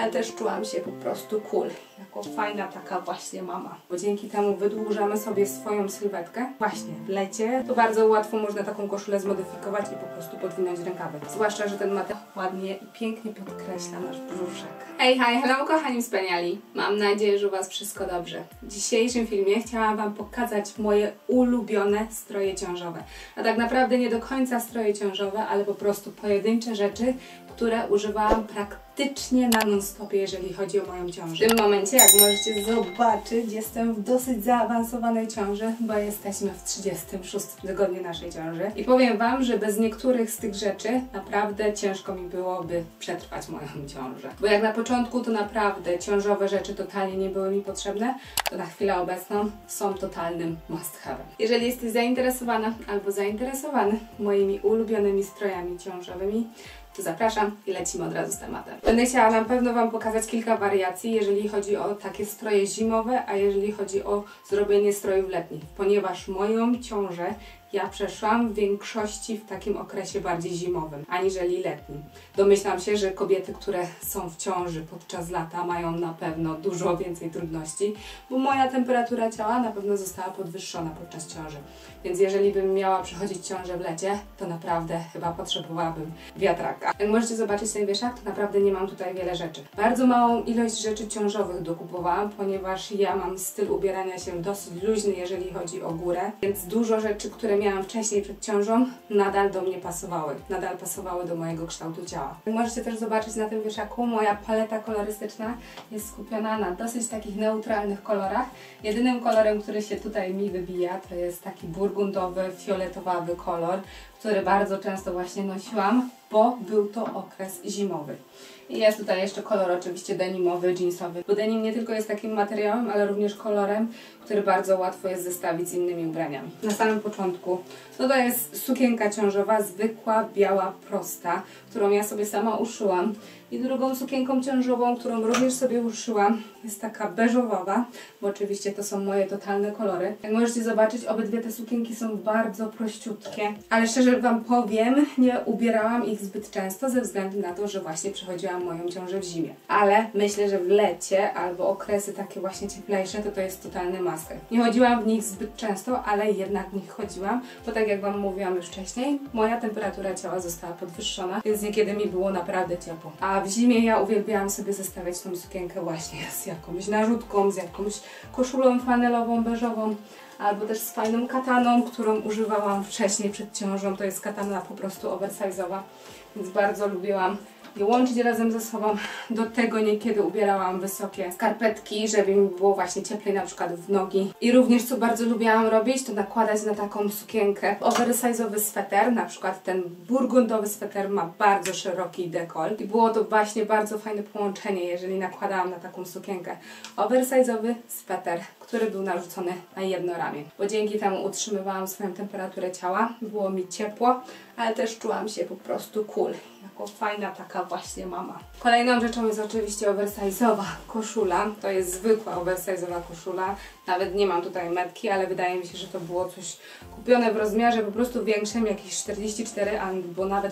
ale też czułam się po prostu cool, jako fajna taka właśnie mama. Bo dzięki temu wydłużamy sobie swoją sylwetkę. Właśnie w lecie to bardzo łatwo można taką koszulę zmodyfikować i po prostu podwinąć rękawy. Zwłaszcza, że ten materiał ładnie i pięknie podkreśla nasz brzuszek. Hej, hello kochani wspaniali! Mam nadzieję, że u Was wszystko dobrze. W dzisiejszym filmie chciałam Wam pokazać moje ulubione stroje ciążowe. A tak naprawdę nie do końca stroje ciążowe, ale po prostu pojedyncze rzeczy, które używałam praktycznie na non-stopie, jeżeli chodzi o moją ciążę. W tym momencie, jak możecie zobaczyć, jestem w dosyć zaawansowanej ciąży, bo jesteśmy w 36 tygodniu naszej ciąży. I powiem Wam, że bez niektórych z tych rzeczy naprawdę ciężko mi byłoby przetrwać moją ciążę. Bo jak na początku to naprawdę ciążowe rzeczy totalnie nie były mi potrzebne, to na chwilę obecną są totalnym must have'em. Jeżeli jesteś zainteresowana albo zainteresowany moimi ulubionymi strojami ciążowymi, to zapraszam i lecimy od razu z tematem. Będę chciała na pewno Wam pokazać kilka wariacji, jeżeli chodzi o takie stroje zimowe, a jeżeli chodzi o zrobienie strojów letnich, ponieważ moją ciążę ja przeszłam w większości w takim okresie bardziej zimowym, aniżeli letnim. Domyślam się, że kobiety, które są w ciąży podczas lata, mają na pewno dużo więcej trudności, bo moja temperatura ciała na pewno została podwyższona podczas ciąży. Więc jeżeli bym miała przechodzić ciążę w lecie, to naprawdę chyba potrzebowałabym wiatraka. Jak możecie zobaczyć ten wieszak, to naprawdę nie mam tutaj wiele rzeczy. Bardzo małą ilość rzeczy ciążowych dokupowałam, ponieważ ja mam styl ubierania się dosyć luźny, jeżeli chodzi o górę, więc dużo rzeczy, które miałam wcześniej przed ciążą, nadal do mnie pasowały. Nadal pasowały do mojego kształtu ciała. Jak możecie też zobaczyć na tym wieszaku, moja paleta kolorystyczna jest skupiona na dosyć takich neutralnych kolorach. Jedynym kolorem, który się tutaj mi wybija, to jest taki burgundowy, fioletowawy kolor, który bardzo często właśnie nosiłam, bo był to okres zimowy. I jest tutaj jeszcze kolor oczywiście denimowy, jeansowy, bo denim nie tylko jest takim materiałem, ale również kolorem, który bardzo łatwo jest zestawić z innymi ubraniami. Na samym początku to jest sukienka ciążowa, zwykła, biała, prosta, którą ja sobie sama uszyłam. I drugą sukienką ciążową, którą również sobie uszyłam, jest taka beżowa, bo oczywiście to są moje totalne kolory. Jak możecie zobaczyć, obydwie te sukienki są bardzo prościutkie, ale szczerze Wam powiem, nie ubierałam ich zbyt często ze względu na to, że właśnie przechodziłam moją ciążę w zimie. Ale myślę, że w lecie albo okresy takie właśnie cieplejsze, to jest totalny master. Nie chodziłam w nich zbyt często, ale jednak w nich chodziłam, bo tak jak Wam mówiłam już wcześniej, moja temperatura ciała została podwyższona, więc niekiedy mi było naprawdę ciepło. A w zimie ja uwielbiałam sobie zestawiać tą sukienkę właśnie z jakąś narzutką, z jakąś koszulą flanelową, beżową, albo też z fajną kataną, którą używałam wcześniej przed ciążą. To jest katana po prostu oversize'owa, więc bardzo lubiłam je łączyć razem ze sobą. Do tego niekiedy ubierałam wysokie skarpetki, żeby mi było właśnie cieplej na przykład w nogi. I również co bardzo lubiłam robić, to nakładać na taką sukienkę oversize'owy sweter. Na przykład ten burgundowy sweter ma bardzo szeroki dekolt i było to właśnie bardzo fajne połączenie, jeżeli nakładałam na taką sukienkę oversize'owy sweter, który był narzucony na jedno ramię. Bo dzięki temu utrzymywałam swoją temperaturę ciała, było mi ciepło, ale też czułam się po prostu cool, jako fajna taka właśnie mama. Kolejną rzeczą jest oczywiście oversize'owa koszula. To jest zwykła oversize'owa koszula. Nawet nie mam tutaj metki, ale wydaje mi się, że to było coś kupione w rozmiarze po prostu większym, jakieś 44 albo nawet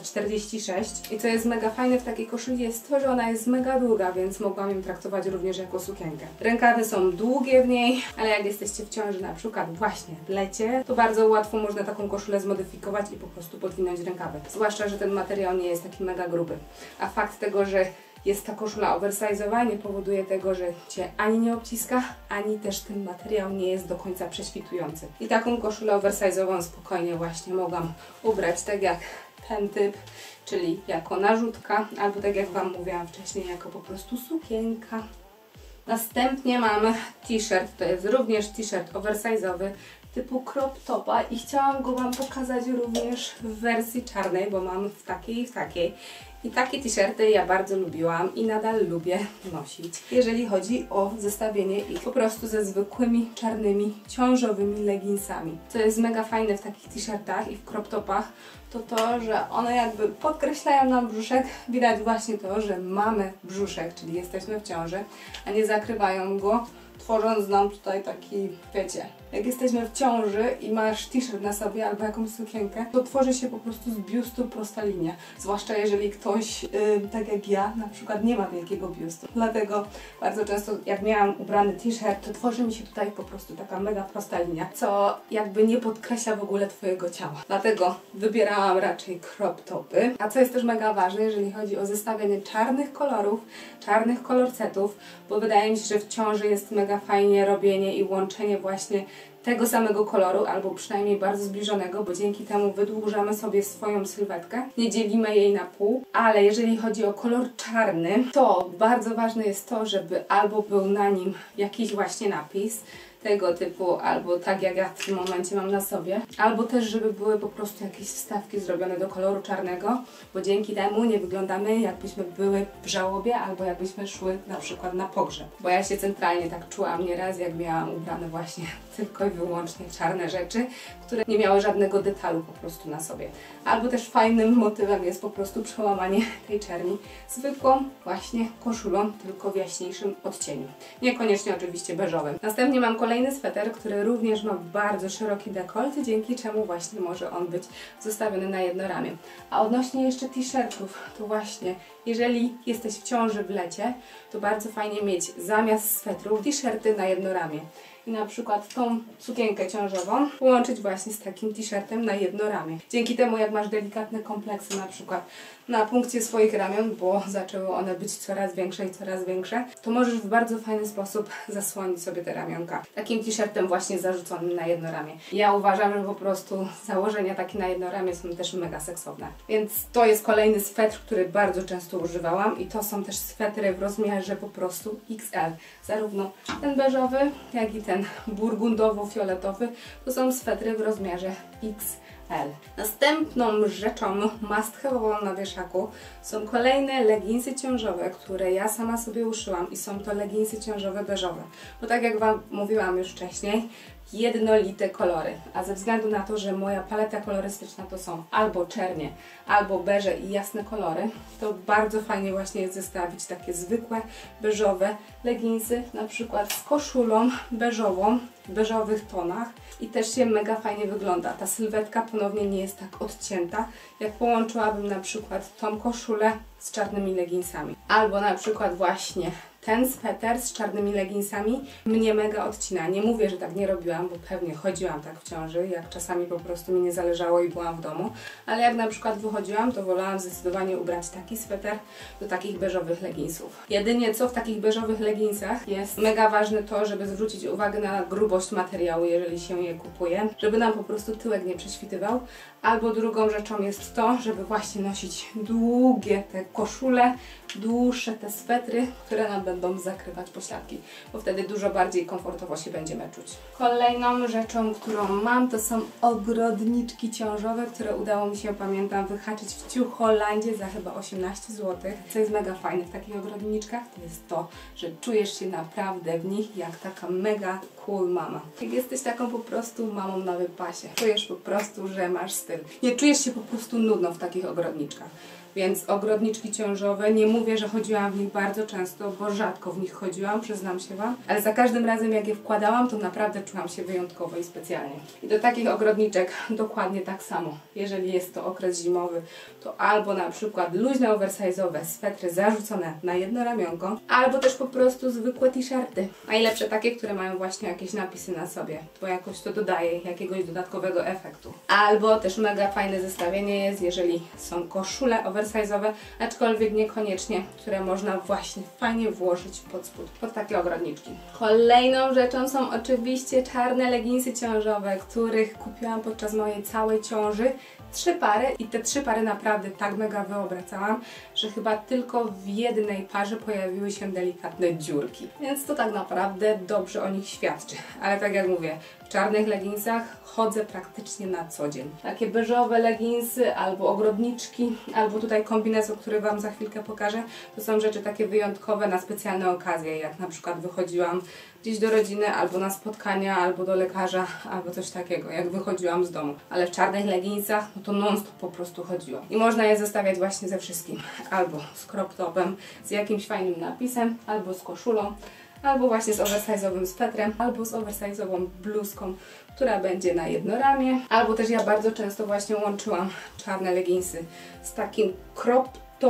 46. I co jest mega fajne w takiej koszuli jest to, że ona jest mega długa, więc mogłam ją traktować również jako sukienkę. Rękawy są długie w niej, ale jak jesteście w ciąży na przykład właśnie w lecie, to bardzo łatwo można taką koszulę zmodyfikować i po prostu podwinąć rękawy. Zwłaszcza, że ten materiał nie jest taki mega gruby. A fakt tego, że jest ta koszula oversize'owa, nie powoduje tego, że Cię ani nie obciska, ani też ten materiał nie jest do końca prześwitujący. I taką koszulę oversize'ową spokojnie właśnie mogłam ubrać tak jak ten typ, czyli jako narzutka, albo tak jak Wam mówiłam wcześniej, jako po prostu sukienka. Następnie mamy t-shirt, to jest również t-shirt oversize'owy typu crop topa i chciałam go Wam pokazać również w wersji czarnej, bo mam w takiej i w takiej. I takie t-shirty ja bardzo lubiłam i nadal lubię nosić, jeżeli chodzi o zestawienie ich po prostu ze zwykłymi czarnymi ciążowymi leginsami. Co jest mega fajne w takich t-shirtach i w crop topach, to, że one jakby podkreślają nam brzuszek. Widać właśnie to, że mamy brzuszek, czyli jesteśmy w ciąży, a nie zakrywają go tworząc nam tutaj taki, wiecie, jak jesteśmy w ciąży i masz t-shirt na sobie albo jakąś sukienkę, to tworzy się po prostu z biustu prosta linia. Zwłaszcza jeżeli ktoś, tak jak ja, na przykład nie ma wielkiego biustu. Dlatego bardzo często jak miałam ubrany t-shirt, to tworzy mi się tutaj po prostu taka mega prosta linia, co jakby nie podkreśla w ogóle Twojego ciała. Dlatego wybierałam raczej crop topy. A co jest też mega ważne, jeżeli chodzi o zestawianie czarnych kolorów, czarnych kolorsetów, bo wydaje mi się, że w ciąży jest mega fajnie robienie i łączenie właśnie tego samego koloru, albo przynajmniej bardzo zbliżonego, bo dzięki temu wydłużamy sobie swoją sylwetkę, nie dzielimy jej na pół, ale jeżeli chodzi o kolor czarny, to bardzo ważne jest to, żeby albo był na nim jakiś właśnie napis, tego typu, albo tak jak ja w tym momencie mam na sobie, albo też, żeby były po prostu jakieś wstawki zrobione do koloru czarnego, bo dzięki temu nie wyglądamy jakbyśmy były w żałobie, albo jakbyśmy szły na przykład na pogrzeb. Bo ja się centralnie tak czułam nieraz, jak miałam ubrane właśnie tylko i wyłącznie czarne rzeczy, które nie miały żadnego detalu po prostu na sobie. Albo też fajnym motywem jest po prostu przełamanie tej czerni zwykłą właśnie koszulą, tylko w jaśniejszym odcieniu. Niekoniecznie oczywiście beżowym. Następnie mam kolejny sweter, który również ma bardzo szeroki dekolt, dzięki czemu właśnie może on być zostawiony na jedno ramię. A odnośnie jeszcze t-shirtów, to właśnie jeżeli jesteś w ciąży w lecie, to bardzo fajnie mieć zamiast swetrów t-shirty na jedno ramię. I na przykład tą sukienkę ciążową połączyć właśnie z takim t-shirtem na jedno ramię. Dzięki temu, jak masz delikatne kompleksy na przykład na punkcie swoich ramion, bo zaczęły one być coraz większe i coraz większe, to możesz w bardzo fajny sposób zasłonić sobie te ramionka takim t-shirtem właśnie zarzuconym na jedno ramię. Ja uważam, że po prostu założenia takie na jedno ramię są też mega seksowne. Więc to jest kolejny swetr, który bardzo często używałam i to są też swetry w rozmiarze po prostu XL. Zarówno ten beżowy, jak i ten burgundowo-fioletowy to są swetry w rozmiarze XL. Następną rzeczą must have'ową na wieszaku są kolejne leginsy ciążowe, które ja sama sobie uszyłam i są to leginsy ciążowe beżowe. Bo tak jak Wam mówiłam już wcześniej, jednolite kolory, a ze względu na to, że moja paleta kolorystyczna to są albo czernie, albo beże i jasne kolory, to bardzo fajnie właśnie jest zestawić takie zwykłe, beżowe leginsy, na przykład z koszulą beżową, w beżowych tonach i też się mega fajnie wygląda. Ta sylwetka ponownie nie jest tak odcięta, jak połączyłabym na przykład tą koszulę z czarnymi leginsami. Albo na przykład właśnie ten sweter z czarnymi leginsami mnie mega odcina. Nie mówię, że tak nie robiłam, bo pewnie chodziłam tak w ciąży, jak czasami po prostu mi nie zależało i byłam w domu, ale jak na przykład wychodziłam, to wolałam zdecydowanie ubrać taki sweter do takich beżowych leginsów. Jedynie co w takich beżowych leginsach jest mega ważne to, żeby zwrócić uwagę na grubość materiału, jeżeli się je kupuje, żeby nam po prostu tyłek nie prześwitywał. Albo drugą rzeczą jest to, żeby właśnie nosić długie te koszule, dłuższe te swetry, które nam będą zakrywać pośladki, bo wtedy dużo bardziej komfortowo się będziemy czuć. Kolejną rzeczą, którą mam, to są ogrodniczki ciążowe, które udało mi się, pamiętam, wyhaczyć w Ciuchholandzie za chyba 18 zł. Co jest mega fajne w takich ogrodniczkach, to jest to, że czujesz się naprawdę w nich jak taka mega cool mama. Jak jesteś taką po prostu mamą na wypasie, czujesz po prostu, że masz styl. Nie czujesz się po prostu nudno w takich ogrodniczkach. Więc ogrodniczki ciążowe, nie mówię, że chodziłam w nich bardzo często, bo rzadko w nich chodziłam, przyznam się Wam, ale za każdym razem jak je wkładałam, to naprawdę czułam się wyjątkowo i specjalnie. I do takich ogrodniczek dokładnie tak samo. Jeżeli jest to okres zimowy, to albo na przykład luźne oversize'owe swetry zarzucone na jedno ramionko, albo też po prostu zwykłe t-shirty. Najlepsze takie, które mają właśnie jakieś napisy na sobie, bo jakoś to dodaje jakiegoś dodatkowego efektu. Albo też mega fajne zestawienie jest, jeżeli są koszule oversize'owe, aczkolwiek niekoniecznie, które można właśnie fajnie włożyć pod spód, pod takie ogrodniczki. Kolejną rzeczą są oczywiście czarne leginsy ciążowe, których kupiłam podczas mojej całej ciąży. 3 pary i te 3 pary naprawdę tak mega wyobracałam, że chyba tylko w jednej parze pojawiły się delikatne dziurki. Więc to tak naprawdę dobrze o nich świadczy. Ale tak jak mówię, w czarnych leginsach chodzę praktycznie na co dzień. Takie beżowe leginsy, albo ogrodniczki, albo tutaj kombinezon, który Wam za chwilkę pokażę, to są rzeczy takie wyjątkowe na specjalne okazje, jak na przykład wychodziłam gdzieś do rodziny, albo na spotkania, albo do lekarza, albo coś takiego, jak wychodziłam z domu. Ale w czarnych leginsach, no to non-stop po prostu chodziłam. I można je zestawiać właśnie ze wszystkim. Albo z crop topem, z jakimś fajnym napisem, albo z koszulą, albo właśnie z oversize'owym swetrem, albo z oversize'ową bluzką, która będzie na jedno ramię, albo też ja bardzo często właśnie łączyłam czarne leginsy z takim crop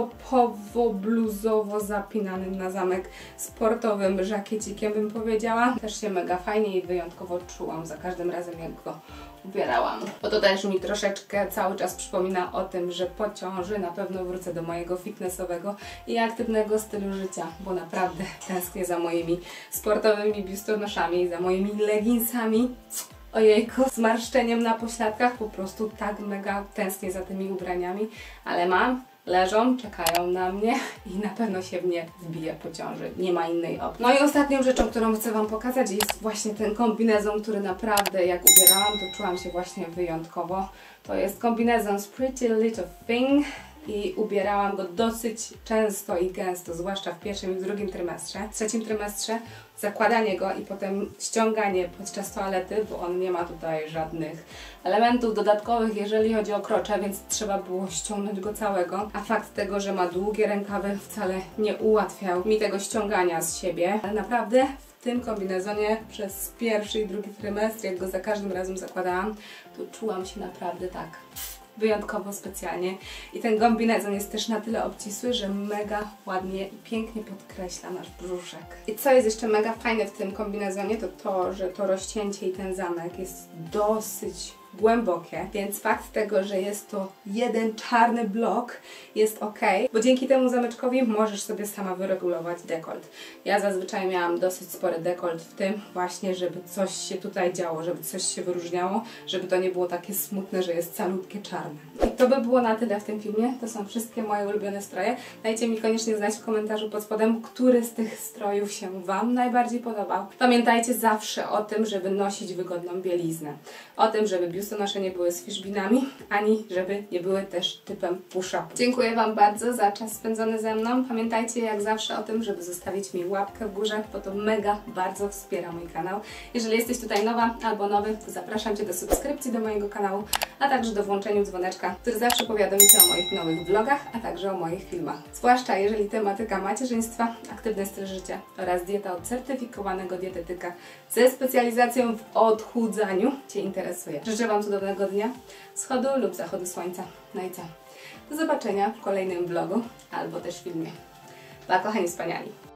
topowo-bluzowo zapinanym na zamek sportowym żakiecikiem, bym powiedziała. Też się mega fajnie i wyjątkowo czułam za każdym razem, jak go ubierałam. Bo to też mi troszeczkę cały czas przypomina o tym, że po ciąży na pewno wrócę do mojego fitnessowego i aktywnego stylu życia, bo naprawdę tęsknię za moimi sportowymi biustonoszami i za moimi leginsami. Ojejku, z marszczeniem na pośladkach, po prostu tak mega tęsknię za tymi ubraniami, ale mam, leżą, czekają na mnie i na pewno się w nie wbiję po ciąży. Nie ma innej opcji. No i ostatnią rzeczą, którą chcę Wam pokazać, jest właśnie ten kombinezon, który naprawdę jak ubierałam, to czułam się właśnie wyjątkowo. To jest kombinezon z Pretty Little Thing i ubierałam go dosyć często i gęsto, zwłaszcza w pierwszym i w drugim trymestrze. W trzecim trymestrze zakładanie go i potem ściąganie podczas toalety, bo on nie ma tutaj żadnych elementów dodatkowych, jeżeli chodzi o krocze, więc trzeba było ściągnąć go całego. A fakt tego, że ma długie rękawy, wcale nie ułatwiał mi tego ściągania z siebie. Ale naprawdę w tym kombinezonie przez pierwszy i drugi trymestr, jak go za każdym razem zakładałam, to czułam się naprawdę tak wyjątkowo specjalnie. I ten kombinezon jest też na tyle obcisły, że mega ładnie i pięknie podkreśla nasz brzuszek. I co jest jeszcze mega fajne w tym kombinezonie, to to, że to rozcięcie i ten zamek jest dosyć głębokie, więc fakt tego, że jest to jeden czarny blok jest ok, bo dzięki temu zameczkowi możesz sobie sama wyregulować dekolt. Ja zazwyczaj miałam dosyć spory dekolt w tym właśnie, żeby coś się tutaj działo, żeby coś się wyróżniało, żeby to nie było takie smutne, że jest calutkie czarne. I to by było na tyle w tym filmie. To są wszystkie moje ulubione stroje. Dajcie mi koniecznie znać w komentarzu pod spodem, który z tych strojów się Wam najbardziej podobał. Pamiętajcie zawsze o tym, żeby nosić wygodną bieliznę. O tym, żeby biustonosze nie były z fiszbinami, ani żeby nie były też typem push-up. Dziękuję Wam bardzo za czas spędzony ze mną. Pamiętajcie jak zawsze o tym, żeby zostawić mi łapkę w górze, bo to mega bardzo wspiera mój kanał. Jeżeli jesteś tutaj nowa albo nowy, to zapraszam Cię do subskrypcji do mojego kanału, a także do włączenia dzwoneczka, który zawsze powiadomi Cię o moich nowych vlogach, a także o moich filmach. Zwłaszcza jeżeli tematyka macierzyństwa, aktywny styl życia oraz dieta od certyfikowanego dietetyka ze specjalizacją w odchudzaniu Cię interesuje. Życzę Wam cudownego dnia, wschodu lub zachodu słońca. No i co? Do zobaczenia w kolejnym vlogu albo też filmie. Pa, kochani wspaniali!